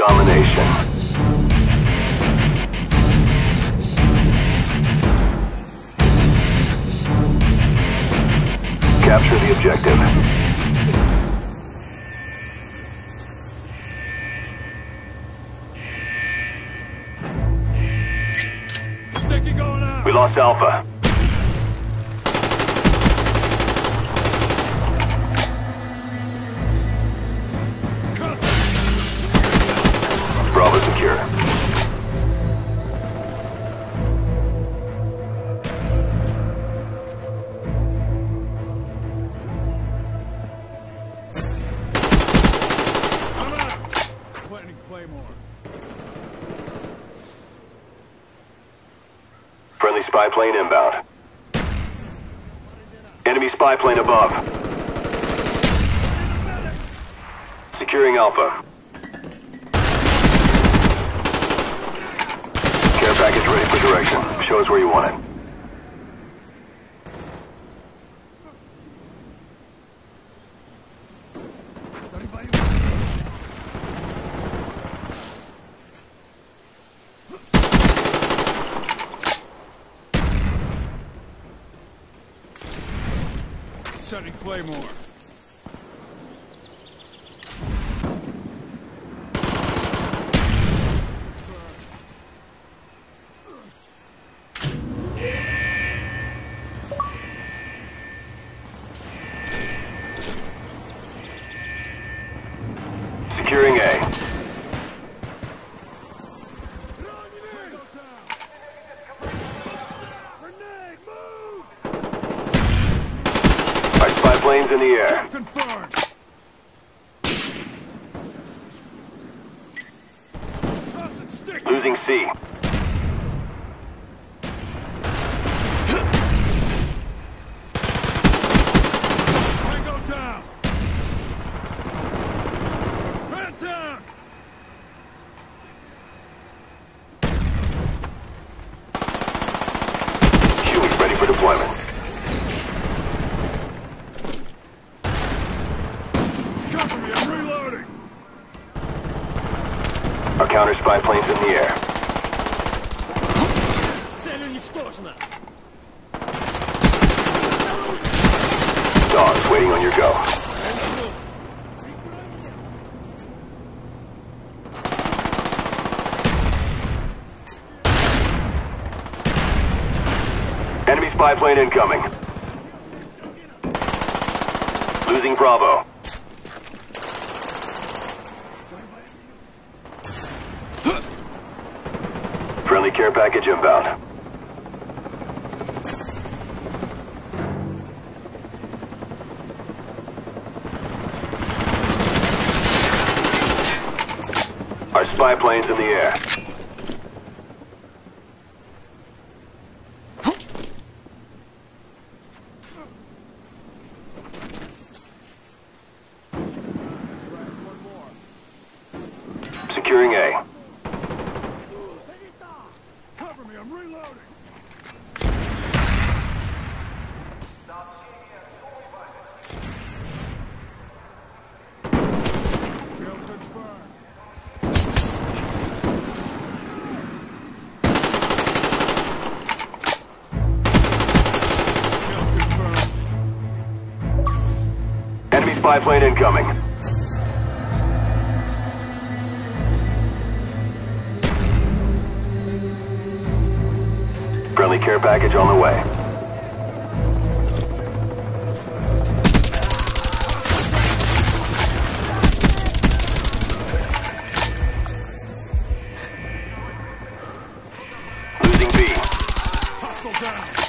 domination. Capture the objective. We lost Alpha. Bravo secure. Friendly spy plane inbound. Enemy spy plane above. Securing Alpha. Care package ready for direction. Show us where you want it. Setting Claymore. Securing A. Our spy plane's in the air. Confirmed. Losing C. Tango down. Man down. Huey ready for deployment. Cover me, I'm reloading. Our counter spy plane's in the air. Dogs waiting on your go. Enemy spy plane incoming. Losing Bravo. Friendly care package inbound. Our spy plane's in the air. Securing A. Cover me, I'm reloading. Kill confirmed. Kill confirmed. Enemy spy plane incoming. Friendly care package on the way. Losing B. Hostile down.